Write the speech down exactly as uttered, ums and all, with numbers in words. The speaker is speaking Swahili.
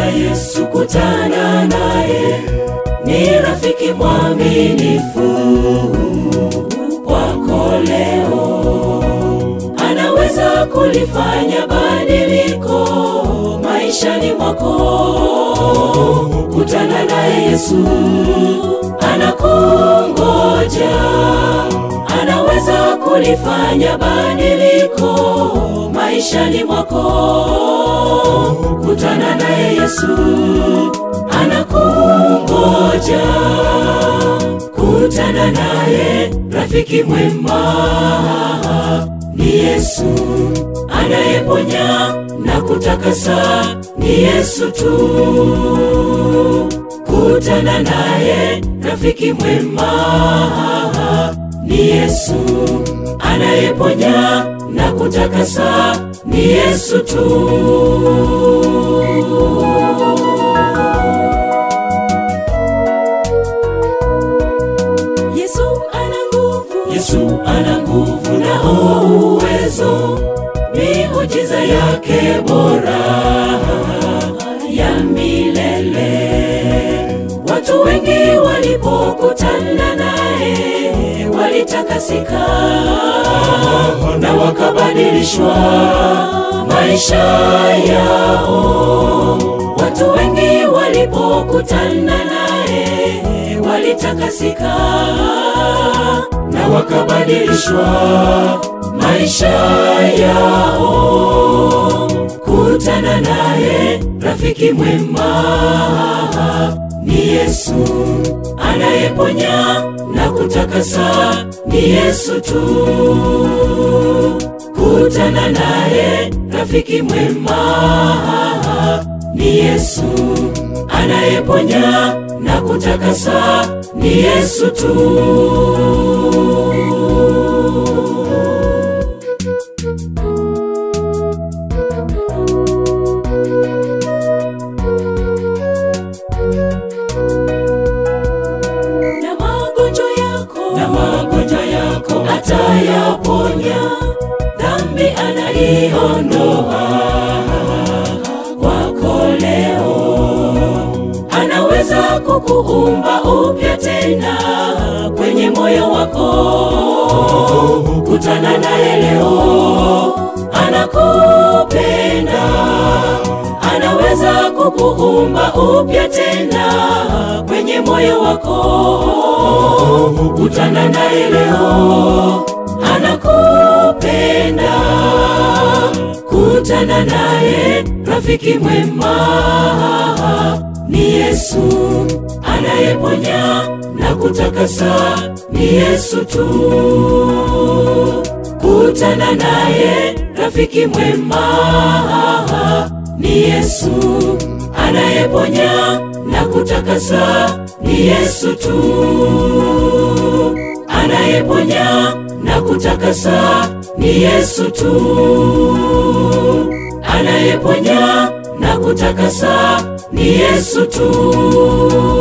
Bwana Yesu, kutana naye, ni rafiki mwaminifu kwako leo. Anaweza kulifanya badiliko maishani mwako. Kutana naye Yesu, anakungoja. Anaweza kulifanya badiliko maishani mwako. Kutana naye Yesu, anakungoja. Kutana naye, rafiki mwema ni Yesu. Anayeponya na kutakasa ni Yesu tu. Kutana naye, rafiki mwema ni Yesu. Anayeponya na kutakasa ni Yesu tu. Yesu ana nguvu, Yesu ana nguvu na uwezo. Miujiza yake bora ya milele. Watu wengi walipokutana naye walitakasika na wakabadilishwa maisha yao. Watu wengi walipokutana naye walitakasika na wakabadilishwa maisha yao. Kutana naye, rafiki mwema ni Yesu. Anayeponya na kutakasa ni Yesu tu. Kutana naye, rafiki mwema ni Yesu. Anayeponya na kutakasa ni Yesu tu. Na magonjwa yako atayaponya. Dhambi anaiondoa kwako leo. Anaweza kukuumba upya tena kwenye moyo wako. Kutana naye leo, anakupenda. Anaweza kukuumba upya tena kwenye moyo wako. Kutana naye leo, anakupenda. Kutana naye, rafiki mwema ni Yesu. Anayeponya na kutakasa ni Yesu tu. Kutana naye, rafiki mwema ni Yesu. Anayeponya na kutakasa ni Yesu tu. Anayeponya na kutakasa ni Yesu tu. Anayeponya na kutakasa ni Yesu tu.